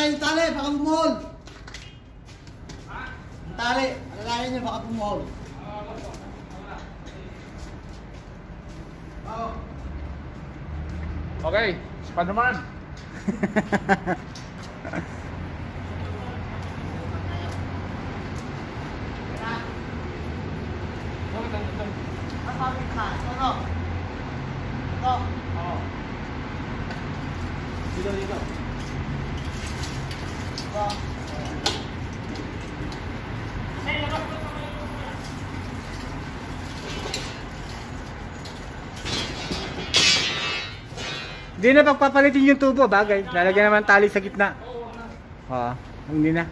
Alalayan yung tali, baka bumuhol. Ang tali, alalayan nyo, baka bumuhol. Okay, pa naman. Ang pabit na, ito. Ito. Oo. Dito. Ito. Hindi na pagpapalitin yung tubo, bagay. Lalagyan naman tali sa gitna. Oo, hindi na.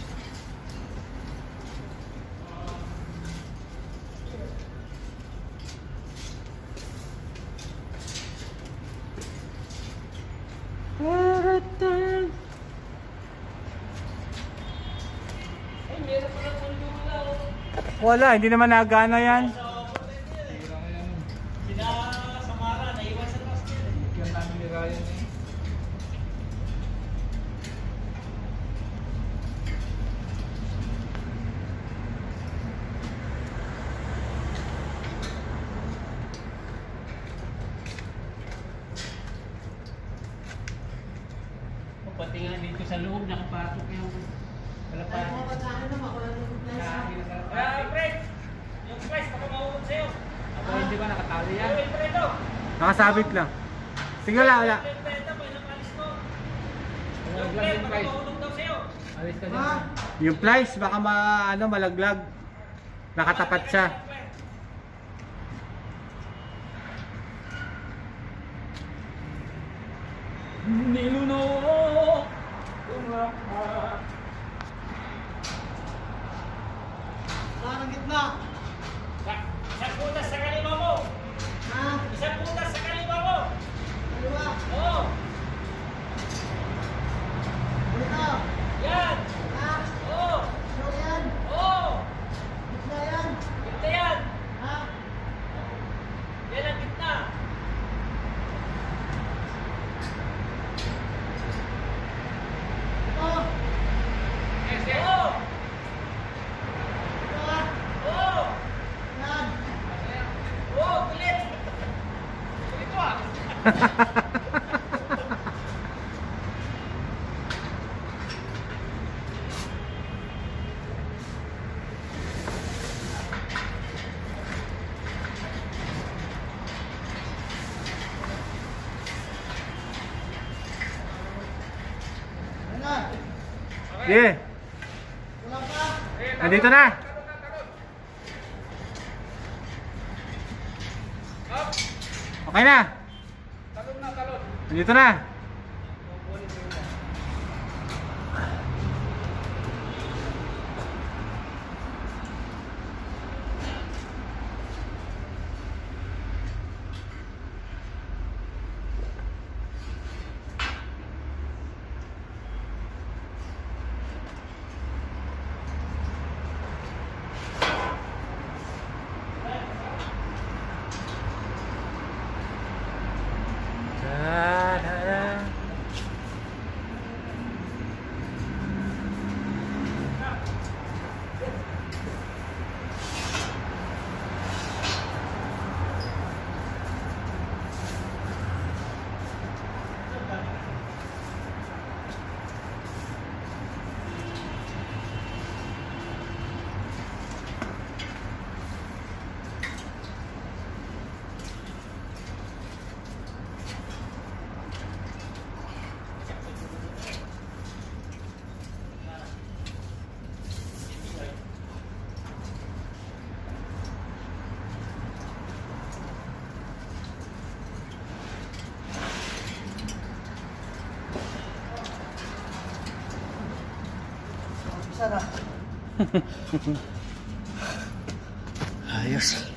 Wala, hindi naman nagana yan. Pati nga dito sa loob, nakapasok yung palapaan. Ay, mga patahan naman, wala nang Kaya, Fred! Yung price, baka mauunod sa'yo. Ako hindi ba nakatali yan? Ay, Fredo! Nakasabit lang. Sige, wala. Fredo, ilang alis mo? Yung Fred, baka mauunod daw sa'yo. Alis ka dyan. Yung plies, baka malaglag. Nakatapat siya. Niluno! Ang gitna. Isang butas sa kaliwa mo! Ha? Isang butas sa kaliwa mo! Dalawa. Oo! Dito. Yan! Ha? Oo! Ito yan. Oo! Gitna yan. Gitna yan! Ha? Yan ang gitna! Ito. Yes, yes! Oo! Ito ha. Oo! Yan. Oo! Kulit! Ito ah! Yan na. Sige, Wala pa. nandito na. Okay na. Nandito na. Isa na. Ayos.